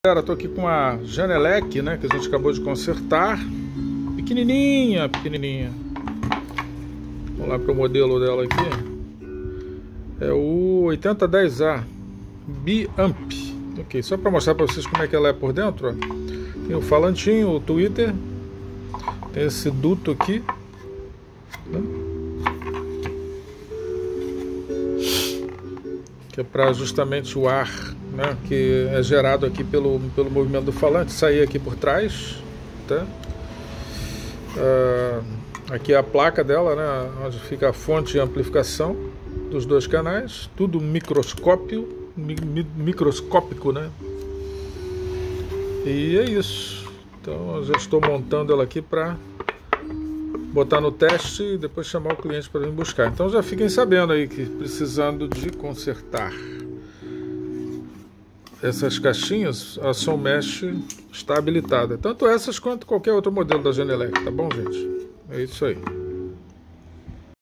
Galera, tô aqui com a Genelec, né, que a gente acabou de consertar. Pequenininha. Vamos lá para o modelo dela aqui. É o 8010A Biamp. Ok, só para mostrar para vocês como é que ela é por dentro, ó. Tem o falantinho, o tweeter. Tem esse duto aqui, né, que é para justamente o ar, né, que é gerado aqui pelo movimento do falante, sair aqui por trás, tá? Aqui é a placa dela, né, onde fica a fonte de amplificação dos dois canais, tudo microscópico, né? E é isso. Então eu já estou montando ela aqui para botar no teste e depois chamar o cliente para vir buscar. Então já fiquem sabendo aí que precisando de consertar essas caixinhas, a Som Mesh está habilitada. Tanto essas quanto qualquer outro modelo da Genelec, tá bom, gente? É isso aí.